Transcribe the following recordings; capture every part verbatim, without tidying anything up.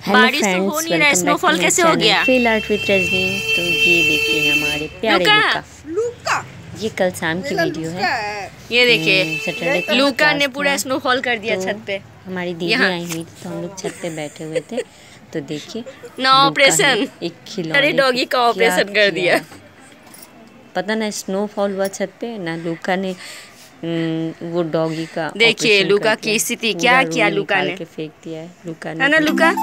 Hello बारिश तो हो फ्रेंड्स, नहीं रहा, welcome back to snowfall my कैसे हो चैनल गया? Feel art with Rajni. तो ये देखिए हमारे प्यारे लूका लूका। लूका ये कल शाम की वीडियो है। ये देखिए, सैटरडे का लूका ने क्लास पूरा था स्नोफॉल कर दिया तो छत पे। हमारी दीदी यहाँ आई हुई थी तो हम लोग छत पे बैठे हुए थे। तो देखिए ना लूका ने ऑपरेशन, एक अरे खिलौने को डॉगी का क्या ऑपरेशन कर किया, दिया। पता ना स्नोफॉल हुआ छत पे ना लूका ने हम्म, वो डॉगी का देखिए ऑपरेशन कर लूका दिया। की स्थिति पूरा क्या किया रूई लूका निकाल ने, के फेंक दिया है लूका है ने ना तो। लूका?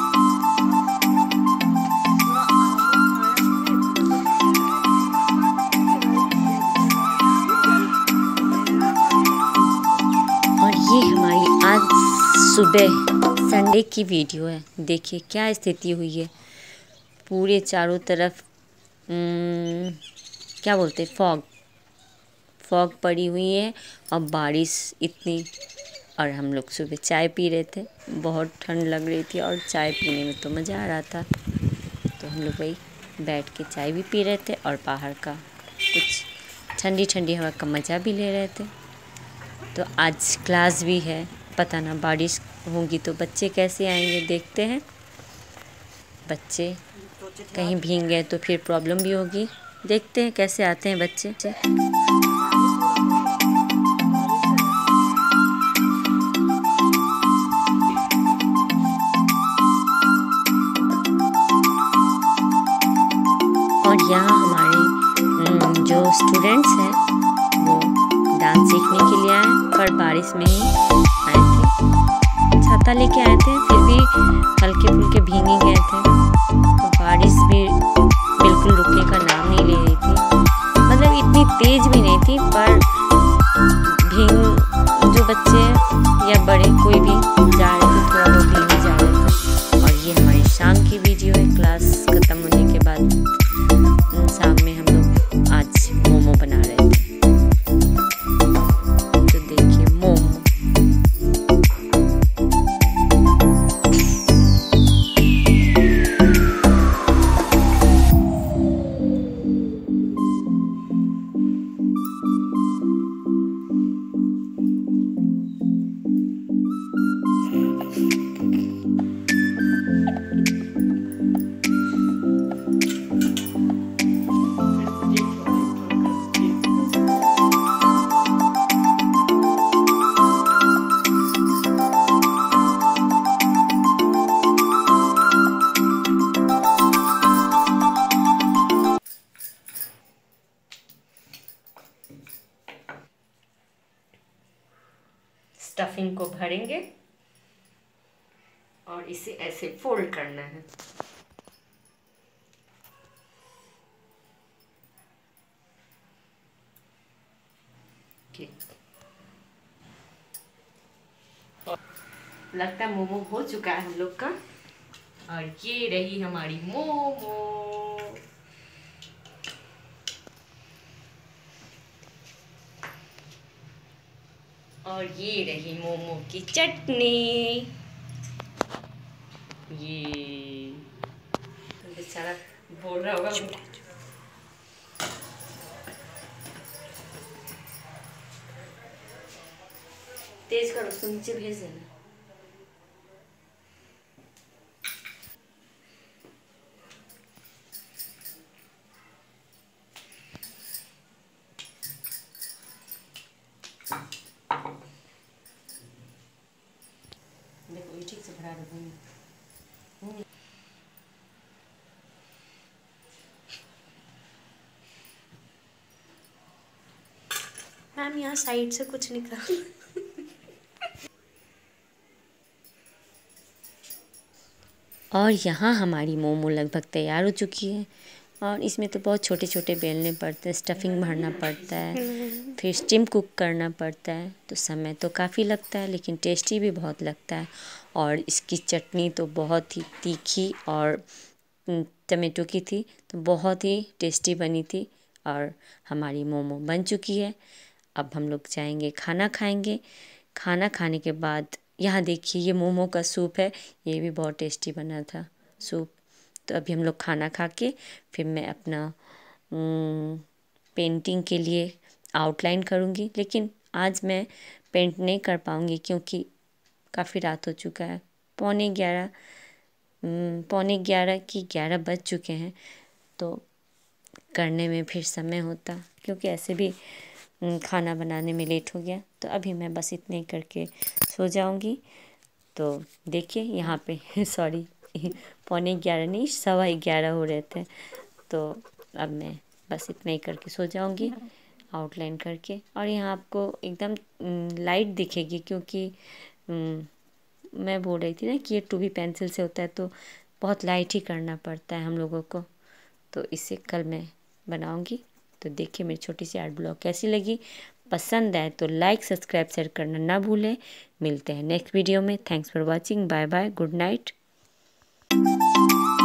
और ये हमारी आज सुबह संडे की वीडियो है। देखिए क्या स्थिति हुई है, पूरे चारों तरफ उम्म, क्या बोलते फॉग फॉग पड़ी हुई है और बारिश इतनी। और हम लोग सुबह चाय पी रहे थे, बहुत ठंड लग रही थी और चाय पीने में तो मज़ा आ रहा था। तो हम लोग वही बैठ के चाय भी पी रहे थे और बाहर का कुछ ठंडी ठंडी हवा का मज़ा भी ले रहे थे। तो आज क्लास भी है, पता ना बारिश होगी तो बच्चे कैसे आएंगे, देखते हैं। बच्चे कहीं भीग गए तो फिर प्रॉब्लम भी होगी, देखते हैं कैसे आते हैं बच्चे। और यहाँ हमारे जो स्टूडेंट्स हैं वो डांस सीखने के लिए आए, पर बारिश में ही आए थे। छाता लेके आए थे, फिर भी हल्के फुल्के भीग ही गए थे। तो बारिश भी बिल्कुल रुकने का नाम नहीं ले रही थी, मतलब इतनी तेज भी नहीं थी, पर भीग जो बच्चे या बड़े कोई भी जा रहे थे थोड़ा बहुत भीग ही जा रहे थे। और ये हमारी शाम की वीडियो है, क्लास ख़त्म होने के बाद शाम में हम लोग आज मोमो बना रहे थे। तो देखिए मोमो, स्टफिंग को भरेंगे और इसे ऐसे फोल्ड करना है। लगता है मोमो हो चुका है हम लोग का। और ये रही हमारी मोमो। और ये रही मोमो की चटनी। ये बेचारा बोल रहा होगा तेज करो, उसको नीचे भेज देना। देखो ये ठीक से भरा दो। मैम यहाँ साइड से कुछ निकाल। और यहाँ हमारी मोमो लगभग तैयार हो चुकी है। और इसमें तो बहुत छोटे छोटे बेलने पड़ते हैं, स्टफिंग भरना पड़ता है, फिर स्टीम कुक करना पड़ता है। तो समय तो काफ़ी लगता है लेकिन टेस्टी भी बहुत लगता है। और इसकी चटनी तो बहुत ही तीखी और टमेटो की थी, तो बहुत ही टेस्टी बनी थी। और हमारी मोमो बन चुकी है। अब हम लोग जाएंगे खाना खाएंगे। खाना खाने के बाद यहाँ देखिए ये मोमो का सूप है, ये भी बहुत टेस्टी बना था सूप। तो अभी हम लोग खाना खा के फिर मैं अपना पेंटिंग के लिए आउटलाइन करूँगी। लेकिन आज मैं पेंट नहीं कर पाऊँगी क्योंकि काफ़ी रात हो चुका है, पौने ग्यारह पौने ग्यारह की ग्यारह बज चुके हैं, तो करने में फिर समय होता, क्योंकि ऐसे भी खाना बनाने में लेट हो गया। तो अभी मैं बस इतने ही करके सो जाऊंगी। तो देखिए यहाँ पे सॉरी पौने ग्यारह नहीं, सवा ग्यारह हो रहे थे। तो अब मैं बस इतना ही करके सो जाऊंगी आउटलाइन करके। और यहाँ आपको एकदम लाइट दिखेगी, क्योंकि मैं बोल रही थी ना कि ये टू बी पेंसिल से होता है, तो बहुत लाइट ही करना पड़ता है हम लोगों को। तो इसे कल मैं बनाऊंगी। तो देखिए मेरी छोटी सी आर्ट ब्लॉग कैसी लगी। पसंद आए तो लाइक सब्सक्राइब शेयर करना ना भूलें। मिलते हैं नेक्स्ट वीडियो में। Thanks for watching. Bye bye, good night.